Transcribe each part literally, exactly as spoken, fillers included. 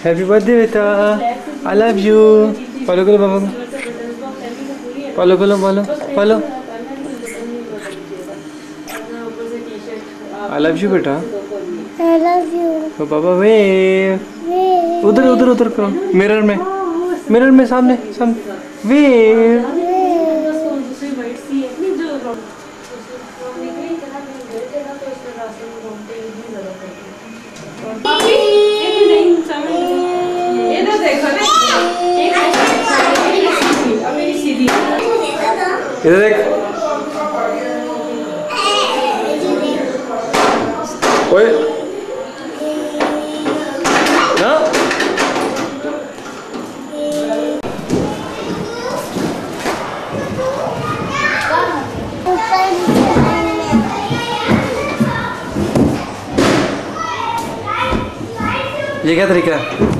Happy birthday बेटा, I love you. Follow करो पापा को, फॉलो करो, follow follow. I love you बेटा, आई लव यू। तो पापा वे उधर उधर उधर करो, मिरर में, मिरर में सामने सामने वे। इधर देख, ओए ना ये क्या तरीका है?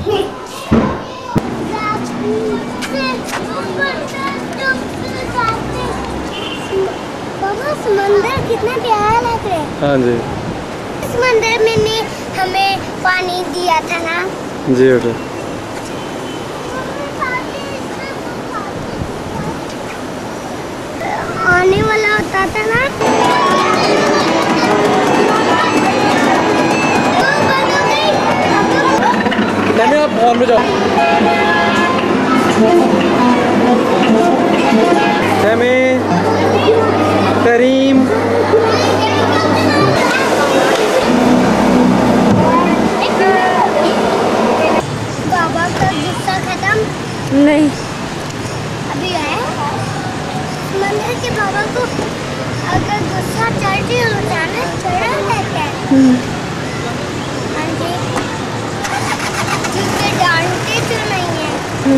समंदर कितना प्यारा लग रहा है। हाँ जी, इस मंदिर में ने हमें पानी दिया था ना जी बेटा। आने वाला होता था ना। मैंने आप हॉल में जाओ। सैमी, करीम, बाबा का गुस्सा खत्म नहीं, अभी है। मंदिर के बाबा को अगर गुस्सा चढ़ती हो जाना चढ़ा रहता है। हाँ जी, जिससे डांटते तो नहीं है।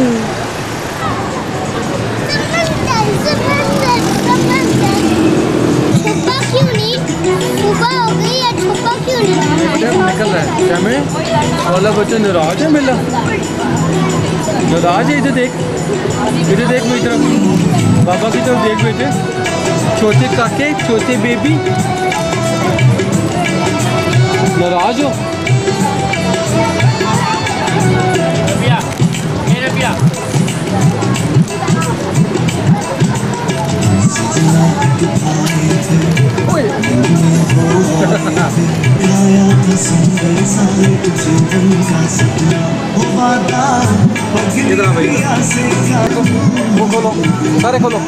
छुपा क्यों नहीं? छुपा हो गई या छुपा क्यों नहीं? निकल रहा है क्या में? वाला बच्चा नाराज है मिला, नाराज है। इधर देख, इधर देख मेरी तरफ, बाबा की तरफ देख बेटे। छोटे काके, छोटे बेबी, नाराज हो? मेरे पिया वो खोलो, सारे खोलो।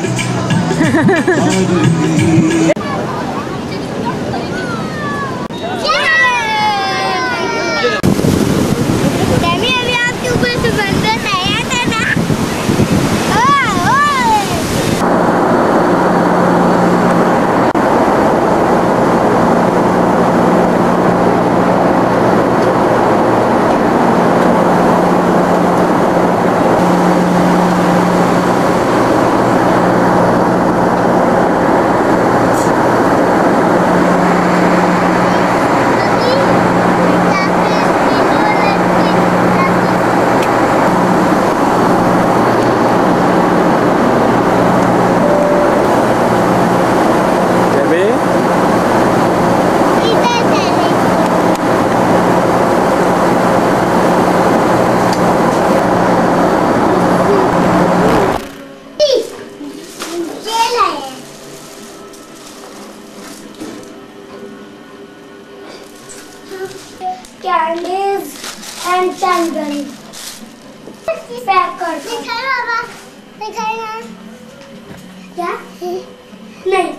कैंडीज एंड चंदन पैक कर दो। दिखाई बाबा, दिखाई ना क्या? नहीं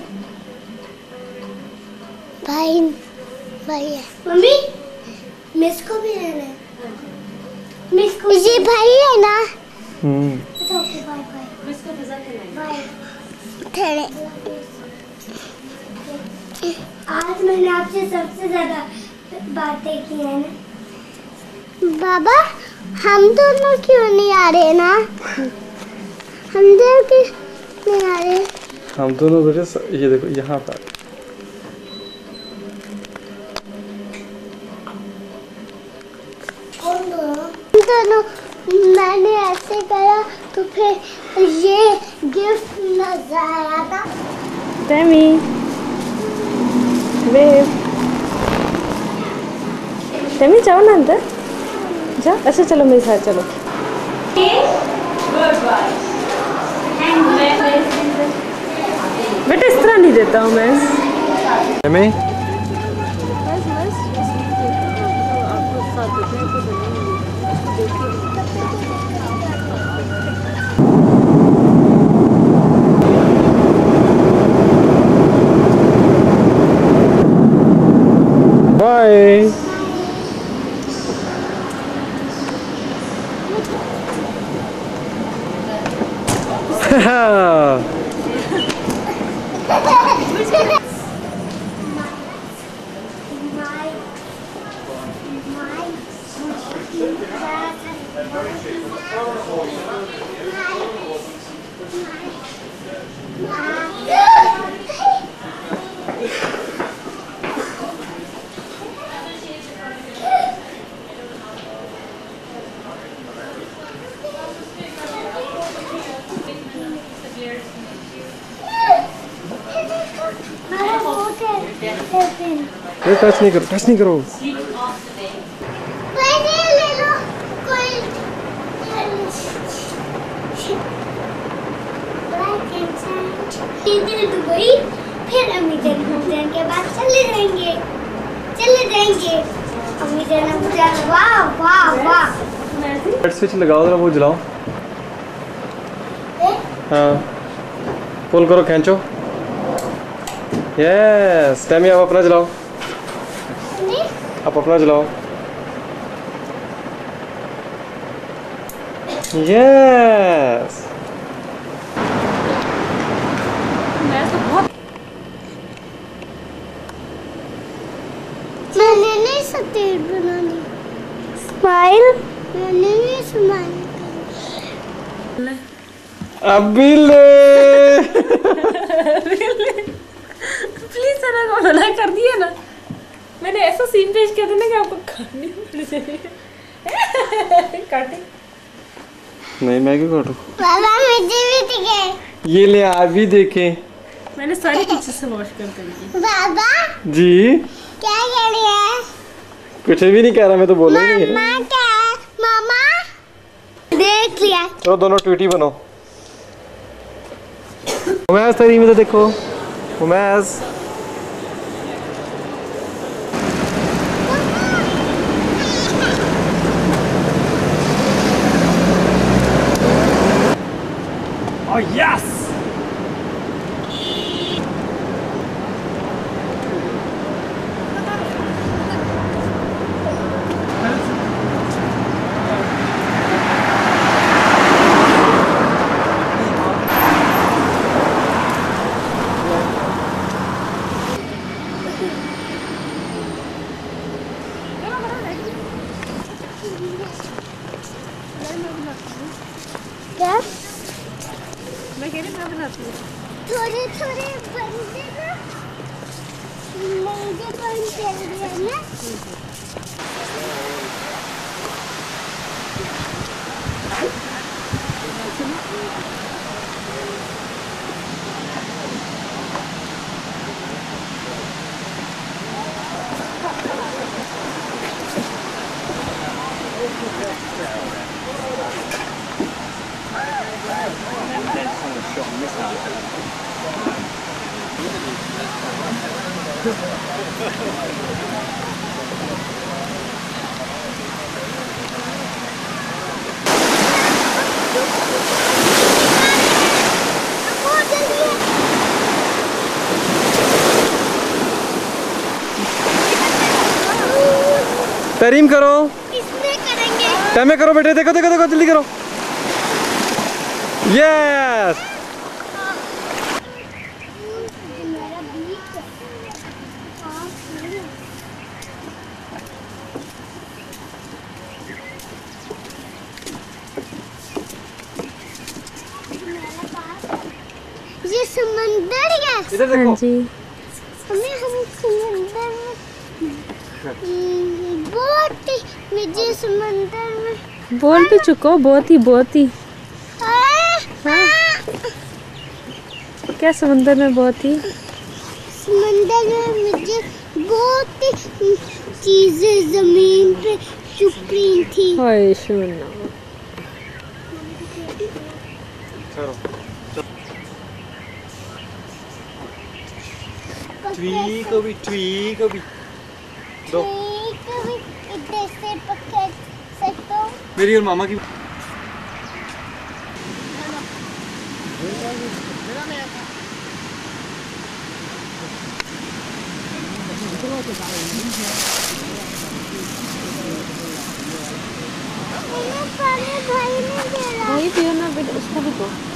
भाई, भाई है। मम्मी मिस को भी लेना है। मिस को ये भाई है ना? Hmm okay bye bye. Miss को मजा करना है। बाय ठहरे। आज मैंने आपसे सबसे ज्यादा बातें की है ना बाबा। हम दोनों क्यों नहीं आ रहे ना? हम दोनों क्यों नहीं आ रहे? हम दोनों बेटे ये देखो यहाँ पर दोनों मैंने ऐसे करा तो फिर ये गिफ्ट नजर आया था। सैमी वेव, सैमी जाओ ना अंदर। जा, अच्छा चलो मेरे साथ चलो। बेटा इस तरह नहीं देता हूँ मैं। हमें बाय। टच नहीं करो, टच नहीं करो। दुबई फिर अमीजान अमीजान के बाद चले जाएंगे चले जाएंगे अमीजान अमीजान। वाह वाह वाह। स्विच लगाओ जरा, वो जलाओ। हाँ पुल करो, खींचो। यस टैमी आप अपना जलाओ, आप अपना जलाओ। यस मैंने नहीं सतीर बनानी। स्माइल मैंने नहीं स्माइल। अभी ले। प्लीज सना को मना कर दिया ना, मैंने ऐसा सीन पेश किया था ना कि आपको काटनी पड़ जाएगी। काटे नहीं, मैं क्यों काटूं? बाबा मुझे भी दिखे। ये ले आप भी देखें। मैंने सारी पीछे से वॉश कर करके। बाबा जी क्या कह रही है? कुछ भी नहीं कह रहा, मैं तो बोल रही है। मामा क्या है? मामा देख लिया। चलो दोनों ट्वीटी बनो। उमैस तेरी में तो देखो, उमैस Oh yes! क्या? मैं कह रही मैं बनाती हूँ। थोड़े थोड़े बंदे ना मेरे बन चल गया ना। तरीम करो, इसमें करेंगे। टैमे करो बेटे, देखो देखो देखो जल्दी करो। यस ये समंदर है। इधर देखो। हाँ जी। हमें हम समंदर में हम्म, बहुत ही मुझे समंदर में बोल भी चुको, बहुत ही बहुत ही। हाँ। क्या समंदर में बहुत ही? समंदर में मुझे बहुत ही चीजें जमीन पे सुप्रीम थी। हाय सोना चलो ट्वी को भी ट्वी को भी दो ठीक है, इधर से पकड़ सकते हो। मेरी और मामा की मैंने पानी भाई ने दे रहा। भाई पियो ना बेटा उसका भी दो